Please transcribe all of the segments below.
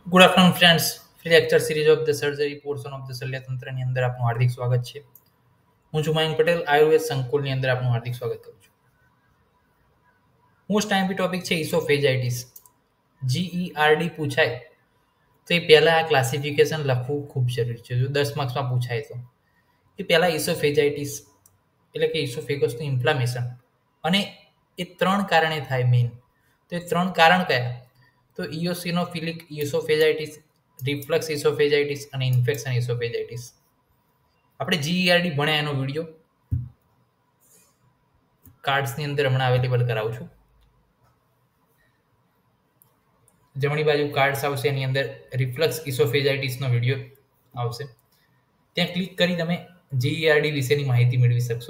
Good afternoon friends. Free lecture series of the surgery portion of the શલ્યતંત્રની અંદર આપનું હાર્દિક સ્વાગત છે. હું છું મયંક પટેલ. આયુર્વેદ સંકુલની અંદર આપનું હાર્દિક સ્વાગત કરું છું. મોસ્ટ ટાઈમ ટોપિક છે ઇસોફેજાઇટિસ. GERD પૂછાય તો એ પહેલાં આ ક્લાસિફિકેશન લખવું ખૂબ જરૂરી છે. જો 10 માર્ક્સમાં પૂછાય તો એ પહેલાં ઇસોફેજાઇટિસ એટલે કે ઇસોફેગસનું ઇન્ફ્લામેશન, અને એ 3 કારણે થાય મેઇન. તો એ 3 કારણ કયા? તો ઇયોસિનોફિલિક ઇસોફેજાઇટિસ, રિફ્લક્સ ઇસોફેજાઇટિસ અને ઇન્ફેક્શન ઇસોફેજાઇટિસ. આપણે GERD ભણ્યા એનો વિડીયો કાર્ડ્સની અંદર હમણાં અવેલેબલ કરાવું છું. જમણી બાજુ કાર્ડ્સ આવશે, એની અંદર રિફ્લક્સ ઇસોફેજાઇટિસનો વિડીયો આવશે. ત્યાં ક્લિક કરી તમે GERD વિશેની માહિતી મેળવી શકશો.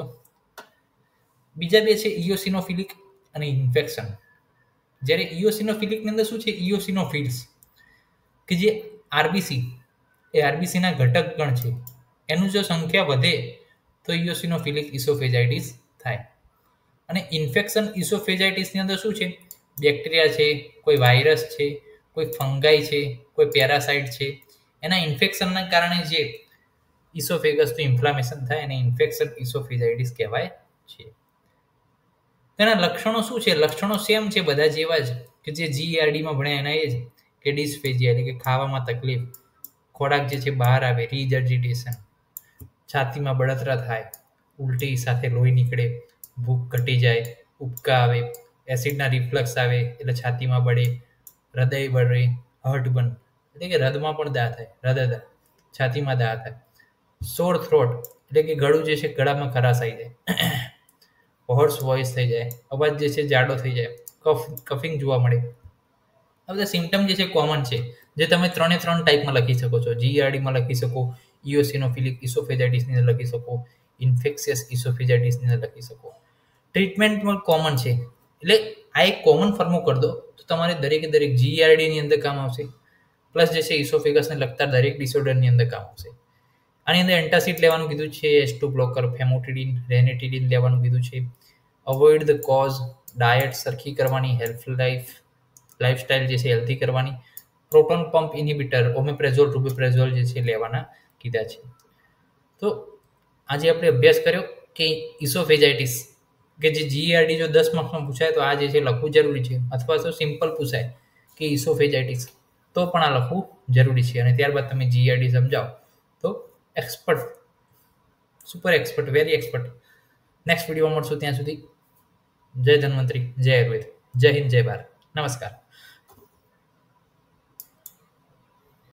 બીજા બે છે ઇયોસિનોફિલિક અને ઇન્ફેક્શન. જ્યારે ઇયોસિનોફિલિકની અંદર શું છે? ઇયોસિનોફિલ્સ કે જે આરબીસી એ આરબીસીના ઘટક ગણ છે, એનું જો સંખ્યા વધે તો ઇયોસિનોફિલિક ઇસોફેજાઇટિસ થાય. અને ઇન્ફેક્શન ઇસોફેજાઇટિસની અંદર શું છે? બેક્ટેરિયા છે, કોઈ વાયરસ છે, કોઈ ફંગાઈ છે, કોઈ પેરાસાઇટ છે, એના ઇન્ફેક્શનના કારણે જે ઇસોફેગસનું ઇન્ફ્લામેશન થાય એને ઇન્ફેક્શન ઇસોફેજાઇટિસ કહેવાય છે. તેના લક્ષણો શું છે? લક્ષણો સેમ છે, બધા જેવા જ કે જે GERDમાં ભણ્યા એના એ જ, કે ડિસ્ફેજિયા એટલે કે ખાવામાં તકલીફ, ખોરાક જે છે બહાર આવે, રીજર્જિટેશન, છાતીમાં બળતરા થાય, ઉલટી સાથે લોહી નીકળે, ભૂખ ઘટી જાય, ઉબકા આવે, એસિડના રિફ્લક્સ આવે એટલે છાતીમાં બળે, હૃદય બળે, હાર્ટ બર્ન એટલે કે હૃદયમાં પણ દા થાય, હૃદય દા, છાતીમાં દા થાય, સોર થ્રોટ એટલે કે ગળું જે છે ગળામાં ખરાશ આવી જાય, હોર્સ વોઇસ થઈ જાય, અવાજ જે છે જાડો થઈ જાય, કફિંગ જોવા મળે. આ બધા સિમ્ટમ જે છે કોમન છે, જે તમે 3 ટાઈપમાં લખી શકો છો. GERDમાં લખી શકો, ઇયોસિનોફિલિક ઇસોફેજાઇટિસની અંદર લખી શકો, ઇન્ફેક્શિયસ ઇસોફેજાઇટિસની અંદર લખી શકો. ટ્રીટમેન્ટમાં કોમન છે, એટલે આ એક કોમન ફોર્મો કરી દો તો તમારે દરેકે દરેક GERDની અંદર કામ આવશે, પ્લસ જે છે ઇસોફેગસને લગતા દરેક ડિસઓર્ડરની અંદર કામ આવશે. આની અંદર એન્ટાસિડ લેવાનું કીધું છે, S2 બ્લોકર, ફેમોટિડિન, રેનિટિડિન લેવાનું કીધું છે. અવોઇડ ધ કોઝ, ડાયટ સરખી કરવાની, હેલ્થફુલ લાઈફસ્ટાઈલ જે છે હેલ્ધી કરવાની, પ્રોટોન પંપ ઇનિબિટર, ઓમેપ્રેઝોલ, રૂબેપ્રેઝોલ જે છે લેવાના કીધા છે. તો આજે આપણે અભ્યાસ કર્યો કે ઇસોફેજાઇટિસ કે જે GERD જો 10 માર્ક્સમાં પૂછાય તો આ જે છે લખવું જરૂરી છે, અથવા તો સિમ્પલ પૂછાય કે ઇસોફેજાઇટિસ તો પણ આ લખવું જરૂરી છે. અને ત્યારબાદ તમે GERD સમજાવો તો expert, super expert, very expert. Next video મળશું, ત્યાં સુધી જય ધન્વંતરી, જય આયુર્વેદ, જય હિન્દ, જય ભારત, નમસ્કાર.